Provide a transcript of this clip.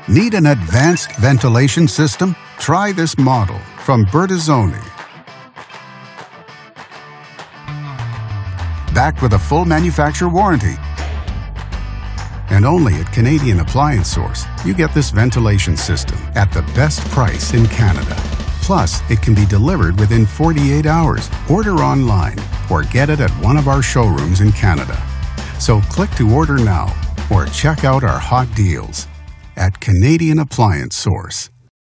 Need an advanced ventilation system? Try this model from Bertazzoni. Backed with a full manufacturer warranty. And only at Canadian Appliance Source, you get this ventilation system at the best price in Canada. Plus, it can be delivered within 48 hours. Order online or get it at one of our showrooms in Canada. So click to order now or check out our hot deals at Canadian Appliance Source.